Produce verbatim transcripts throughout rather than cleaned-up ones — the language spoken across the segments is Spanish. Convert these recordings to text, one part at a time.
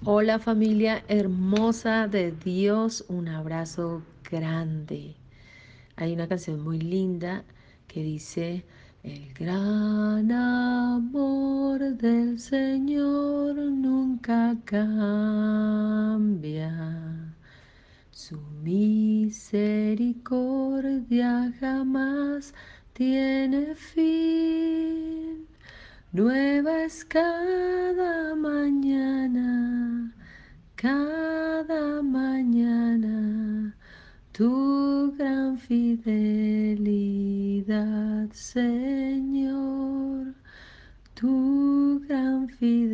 Hola familia hermosa de Dios, un abrazo grande. Hay una canción muy linda que dice, el gran amor del Señor nunca cambia, su misericordia jamás tiene fin. Nueva es cada mañana, cada mañana, tu gran fidelidad, Señor, tu gran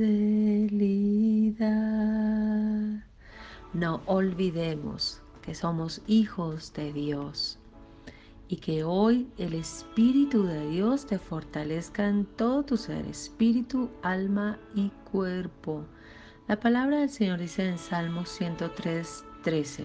fidelidad. No olvidemos que somos hijos de Dios y que hoy el Espíritu de Dios te fortalezca en todo tu ser, espíritu, alma y cuerpo. La palabra del Señor dice en Salmo ciento tres, trece,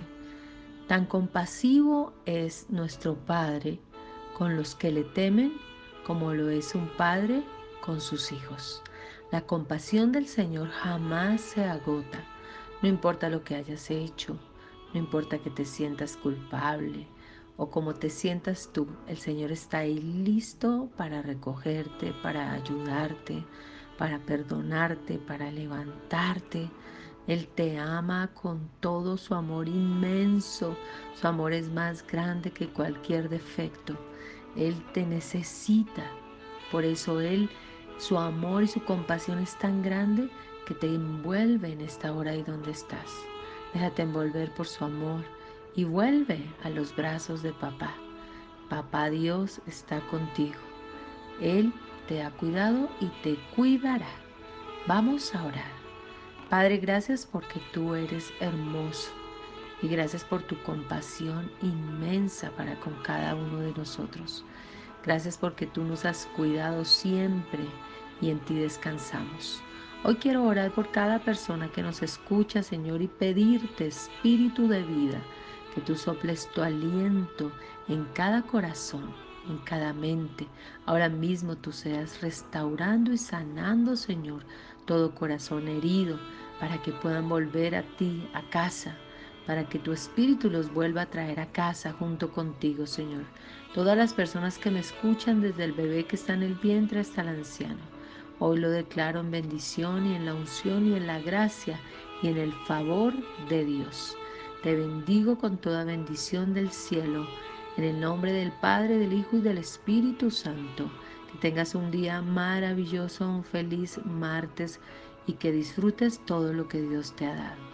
tan compasivo es nuestro Padre con los que le temen como lo es un padre con sus hijos. La compasión del Señor jamás se agota. No importa lo que hayas hecho, no importa que te sientas culpable o cómo te sientas tú, el Señor está ahí listo para recogerte, para ayudarte, para perdonarte, para levantarte. Él te ama con todo su amor inmenso. Su amor es más grande que cualquier defecto. Él te necesita. Por eso Él, su amor y su compasión es tan grande que te envuelve en esta hora y donde estás. Déjate envolver por su amor y vuelve a los brazos de papá. Papá Dios está contigo. Él te ha cuidado y te cuidará. Vamos a orar. Padre, gracias porque tú eres hermoso y gracias por tu compasión inmensa para con cada uno de nosotros. Gracias porque tú nos has cuidado siempre y en ti descansamos. Hoy quiero orar por cada persona que nos escucha, Señor, y pedirte, Espíritu de vida, que tú soples tu aliento en cada corazón, en cada mente. Ahora mismo tú seas restaurando y sanando, Señor, todo corazón herido, para que puedan volver a ti, a casa, para que tu Espíritu los vuelva a traer a casa junto contigo, Señor. Todas las personas que me escuchan, desde el bebé que está en el vientre hasta el anciano, hoy lo declaro en bendición y en la unción y en la gracia y en el favor de Dios. Te bendigo con toda bendición del cielo, en el nombre del Padre, del Hijo y del Espíritu Santo. Que tengas un día maravilloso, un feliz martes y que disfrutes todo lo que Dios te ha dado.